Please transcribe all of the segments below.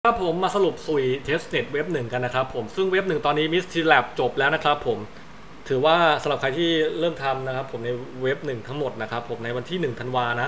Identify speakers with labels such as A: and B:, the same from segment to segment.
A: ครับผมมาสรุปสุยเทสเน็ตเว็บหนึ่งกันนะครับผมซึ่งเว็บหนึ่งตอนนี้มิสทีแลบจบแล้วนะครับผมถือว่าสำหรับใครที่เริ่มทำนะครับผมในเว็บหนึ่งทั้งหมดนะครับผมในวันที่1 ธันวานะ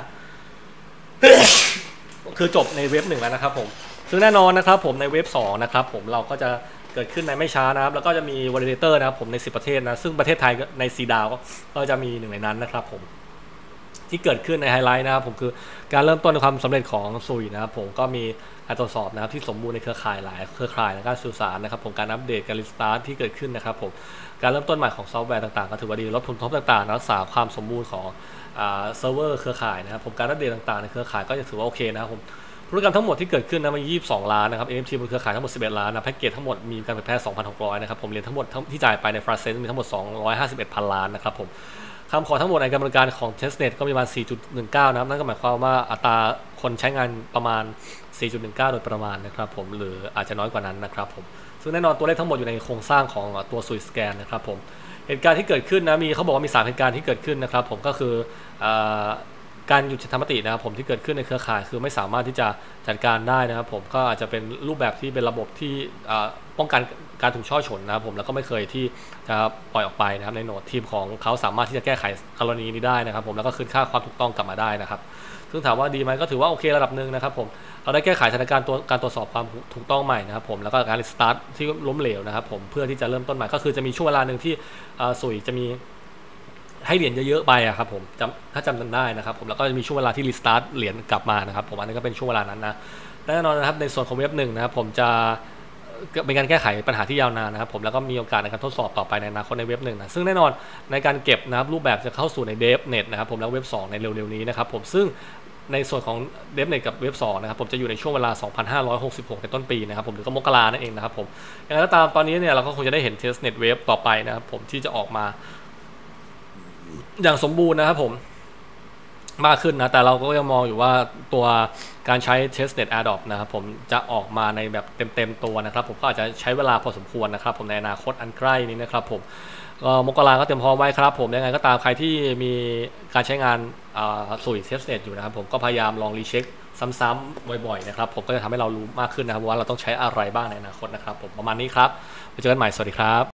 A: คือจบในเว็บหนึ่งแล้วนะครับผมซึ่งแน่นอนนะครับผมในเว็บ2นะครับผมเราก็จะเกิดขึ้นในไม่ช้านะครับแล้วก็จะมีวอลิเดเตอร์นะครับผมใน10ประเทศนะซึ่งประเทศไทยในซีดาวก็จะมีหนึ่งในนั้นนะครับผมที่เกิดขึ้นในไฮไลท์นะครับผมคือการเริ่มต้นความสำเร็จของซุยนะครับผมก็มีการตรวจสอบนะครับที่สมบูรณ์ในเครือข่ายหลายเครือข่ายในการสื่อสารนะครับผมการอัปเดตการรีสตาร์ทที่เกิดขึ้นนะครับผมการเริ่มต้นใหม่ของซอฟต์แวร์ต่างๆก็ถือว่าดีลดผลกระทบต่างๆรักษาความสมบูรณ์ของเซิร์ฟเวอร์เครือข่ายนะครับผมการอัปเดตต่างๆในเครือข่ายก็จะถือว่าโอเคนะครับผมธุรกรรมทั้งหมดที่เกิดขึ้นนะมัน22 ล้านนะครับ NFT บนเครือข่ายทั้งหมด11 ล้านนะแพ็กเกจทั้งหมดมีการเผยแพร่ 2,600 นะครับผมเหรียญทั้งหมดที่จ่ายไปในฟราเซนมีทั้งหมด251,000 ล้านนะครับผมคำขอทั้งหมดในกระบวนการของ testnet ก็มีประมาณ 4.19 นะครับนั่นก็หมายความว่าอัตราคนใช้งานประมาณ 4.19 โดยประมาณนะครับผมหรืออาจจะน้อยกว่านั้นนะครับผมซึ่งแน่นอนตัวเลขทั้งหมดอยู่ในโครงสร้างของตัวซุยสแกนนะครับผมเหตุการณ์ที่เกิดขึ้นนะเขาบอกว่ามี3เหตุการณ์ที่เกิดขึ้นนะครับผมก็คือการหยุดฉันทามตินะครับผมที่เกิดขึ้นในเครือข่ายคือไม่สามารถที่จะจัดการได้นะครับผมก็อาจจะเป็นรูปแบบที่เป็นระบบที่ป้องกันการถูกช่อฉนนะครับผมแล้วก็ไม่เคยที่จะปล่อยออกไปนะครับในโหนดทีมของเขาสามารถที่จะแก้ไขกรณีนี้ได้นะครับผมแล้วก็คืนค่าความถูกต้องกลับมาได้นะครับซึ่งถามว่าดีไหมก็ถือว่าโอเคระดับหนึ่งนะครับผมเราได้แก้ไขสถานการณ์การตรวจสอบความถูกต้องใหม่นะครับผมแล้วก็การรีสตาร์ทที่ล้มเหลวนะครับผมเพื่อที่จะเริ่มต้นใหม่ก็คือจะมีช่วงเวลาหนึ่งที่สุยจะมีให้เหรียญเยอะๆไปอะครับผมถ้าจำกันได้นะครับผมแล้วก็จะมีช่วงเวลาที่รีสตาร์ทเหรียญกลับมานะครับผมอันนี้ก็เป็นช่วงเวลานั้นนะแน่นอนนะครับในส่วนของเว็บหนึ่งนะครับผมจะเป็นการแก้ไขปัญหาที่ยาวนานนะครับผมแล้วก็มีโอกาสในการทดสอบต่อไปในอนาคตในเว็บหนึ่งนะซึ่งแน่นอนในการเก็บนะครับรูปแบบจะเข้าสู่ในเดฟเน็ตนะครับผมแล้วเว็บ2ในเร็วๆนี้นะครับผมซึ่งในส่วนของเดฟเน็ตกับเว็บ2นะครับผมจะอยู่ในช่วงเวลา 2566 ในต้นปีนะครับผมหรือก็มกรานั่นเองนะครับผมอย่างไรก็ตามตอนนี้เนี่ยเราก็คงจะได้เห็นเทสเน็ตเว็บต่อไปนะครับผมที่จะออกมาอย่างสมบูรณ์นะครับผมมากขึ้นนะแต่เราก็ยังมองอยู่ว่าตัวการใช้ testnet airdrop นะครับผมจะออกมาในแบบเต็มตัวนะครับผมก็อาจจะใช้เวลาพอสมควรนะครับผมในอนาคตอันใกล้นี้นะครับผมมกราก็เตรียมพร้อมไว้ครับผมยังไงก็ตามใครที่มีการใช้งานสุย testnet อยู่นะครับผมก็พยายามลองรีเช็คซ้ำๆบ่อยๆนะครับผมก็จะทำให้เรารู้มากขึ้นนะครับว่าเราต้องใช้อะไรบ้างในอนาคตนะครับผมประมาณนี้ครับไปเจอกันใหม่สวัสดีครับ